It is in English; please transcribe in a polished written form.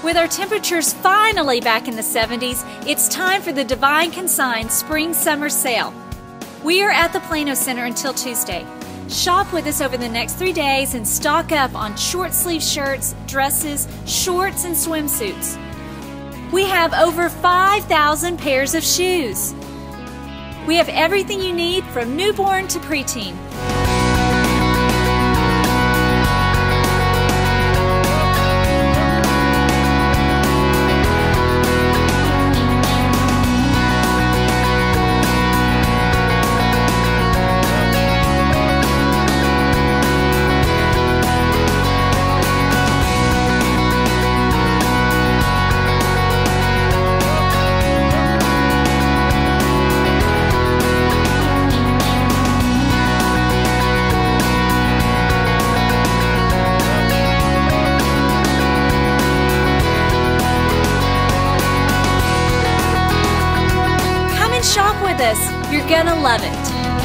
With our temperatures finally back in the 70s, it's time for the Divine Consign Spring-Summer Sale. We are at the Plano Center until Tuesday. Shop with us over the next 3 days and stock up on short-sleeve shirts, dresses, shorts, and swimsuits. We have over 5,000 pairs of shoes. We have everything you need from newborn to preteen. Shop with us. You're gonna love it.